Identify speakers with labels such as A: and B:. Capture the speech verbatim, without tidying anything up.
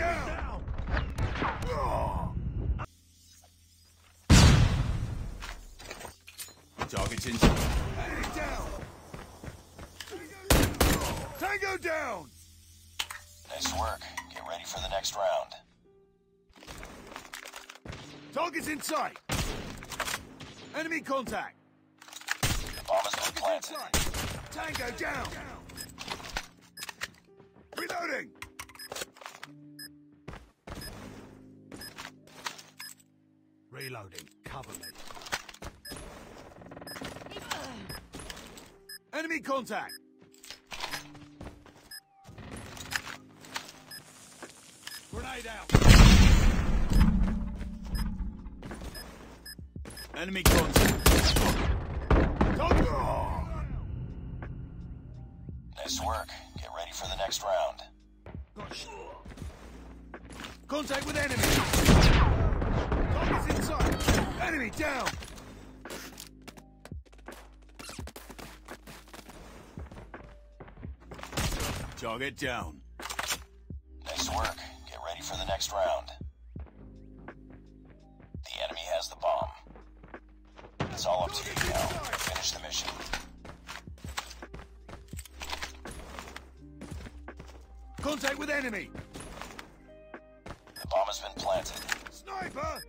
A: down!
B: Target's in.
A: Enemy down! Tango down!
C: Nice work. Get ready for the next round.
A: Target's in sight! Enemy contact!
C: The bomb has been
A: Target's
C: planted.
A: in sight! Tango down! Reloading! Reloading. Cover me. Enemy contact! Grenade out!
B: Enemy contact.
A: Target!
C: Nice work. Get ready for the next round.
A: Contact with enemy! Target's inside! Enemy down!
B: Target down.
C: Nice work. Get ready for the next round. The enemy has the bomb. It's all up to you now. Finish the mission.
A: Contact with enemy!
C: The bomb has been planted.
A: Sniper!